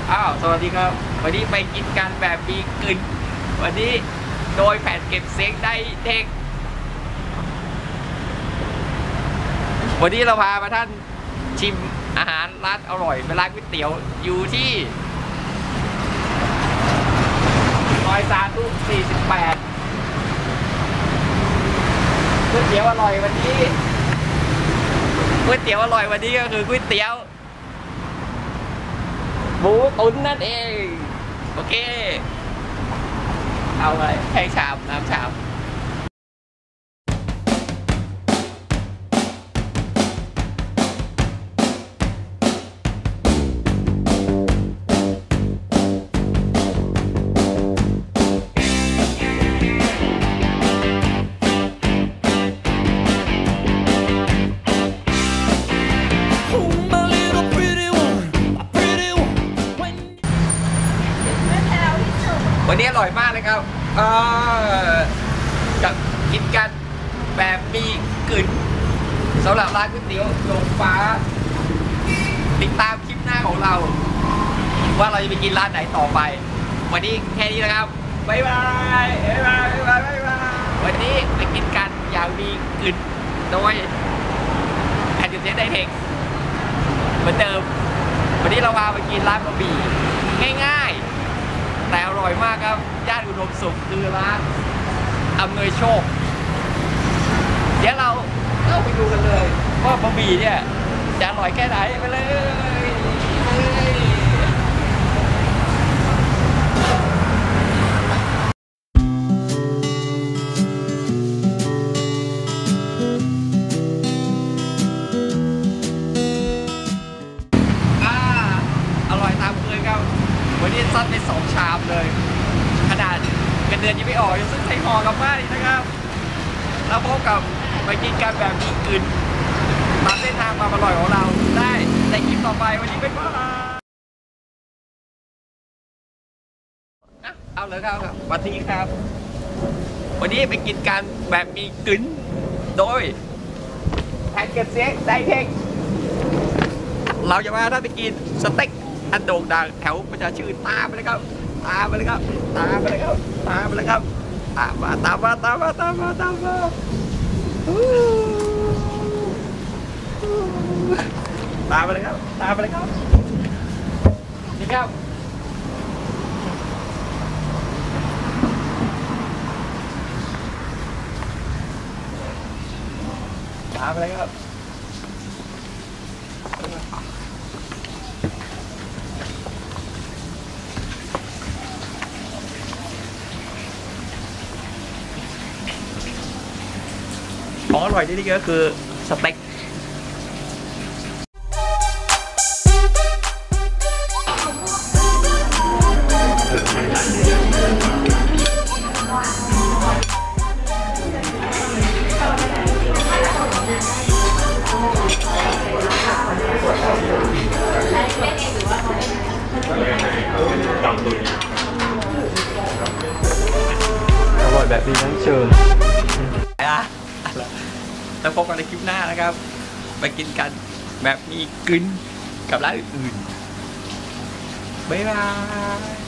สวัสดีครับวันนี้ไปกินกันแบบมีกลิ่นวันนี้โดยแผ่นเก็บเสียงได้เทควันนี้เราพามาท่านชิมอาหารร้านอร่อยเป็นร้านก๋วยเตี๋ยวอยู่ที่ซอยสาธุ48ก๋วยเตี๋ยวอร่อยวันนี้ก๋วยเตี๋ยวอร่อยวันนี้ก็คือก๋วยเตี๋ยวหมูตุ๋นนั่นเองโอเคเอาเลยให้ชามน้ำชามวันนี้อร่อยมากเลยครับกับกินกันแบบมีกลิ่นสำหรับร้านก๋วยเตี๋ยวโรงฟ้าติดตามคลิปหน้าของเราว่าเราจะไปกินร้านไหนต่อไปวันนี้แค่นี้นะครับบ๊ายบายบ๊ายบายบ๊ายบายบ๊ายบายวันนี้ไปกินกันอย่างมีกลิ่นโดยแผ่นดินเสียงได้เทคเหมือนเดิมวันนี้เราพาไปกินร้านบะหมี่ง่ายๆแต่อร่อยมากครับย่านอุดมสุขคือร้านอำนวยโชคเดี๋ยวเราเข้าไปดูกันเลยว่าบะหมี่เนี่ยจะอร่อยแค่ไหนไปเลยอร่อยตามเคยครับวันนี้ซัดไป2 ชามเลยขนาดเงินเดือนยังไม่ออกยังซื้อใส่ห่อกลับบ้านอีกนะครับแล้วพบกับไปกินกันแบบมีกลิ่นตามเส้นทางความอร่อยของเราได้ในคลิปต่อไปวันนี้เป็นว่าเอาเลยครับสวัสดีครับวันนี้ไปกินกันแบบมีกลิ่นโดยแผ่นเก็บเสียงได้เทคเราจะมาถ้าไปกินสเต็กอันโด่งดังแถวประชาชื่นตามไปเลยครับตามไปเลยครับตามไปเลยครับตามไปเลยครับตามมาตามมาตามมาตามมาตามมาตามไปเลยครับตามไปเลยครับนี่ครับตามไปเลยครับของอร่อยที่นี่ก็คือสเต็กอร่อยแบบนี้ทั้งเชิญแล้วพบกันในคลิปหน้านะครับไปกินกันแบบมีกลิ่นกับร้านอื่นๆบ๊ายบาย